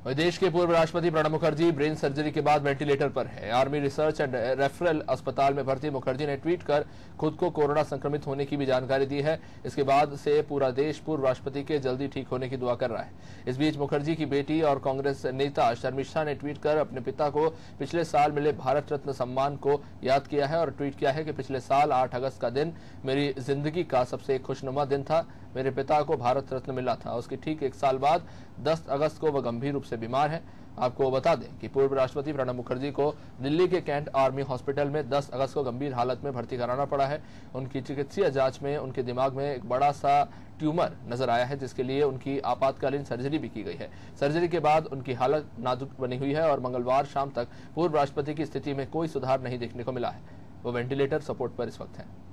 वहीं देश के पूर्व राष्ट्रपति प्रणब मुखर्जी ब्रेन सर्जरी के बाद वेंटिलेटर पर है। आर्मी रिसर्च एंड रेफरल अस्पताल में भर्ती मुखर्जी ने ट्वीट कर खुद को कोरोना संक्रमित होने की भी जानकारी दी है। इसके बाद से पूरा देश पूर्व राष्ट्रपति के जल्दी ठीक होने की दुआ कर रहा है। इस बीच मुखर्जी की बेटी और कांग्रेस नेता शर्मिष्ठा ने ट्वीट कर अपने पिता को पिछले साल मिले भारत रत्न सम्मान को याद किया है और ट्वीट किया है कि पिछले साल 8 अगस्त का दिन मेरी जिंदगी का सबसे खुशनुमा दिन था। मेरे पिता को भारत रत्न मिला था। उसके ठीक 1 साल बाद 10 अगस्त को वह गंभीर रूप से बीमार है। आपको बता दें कि पूर्व राष्ट्रपति प्रणब मुखर्जी को दिल्ली के कैंट आर्मी हॉस्पिटल में 10 अगस्त को गंभीर हालत में भर्ती कराना पड़ा है। उनकी चिकित्सीय जांच में उनके दिमाग में एक बड़ा सा ट्यूमर नजर आया है, जिसके लिए उनकी आपातकालीन सर्जरी भी की गई है। सर्जरी के बाद उनकी हालत नाजुक बनी हुई है और मंगलवार शाम तक पूर्व राष्ट्रपति की स्थिति में कोई सुधार नहीं देखने को मिला है। वो वेंटिलेटर सपोर्ट पर इस वक्त है।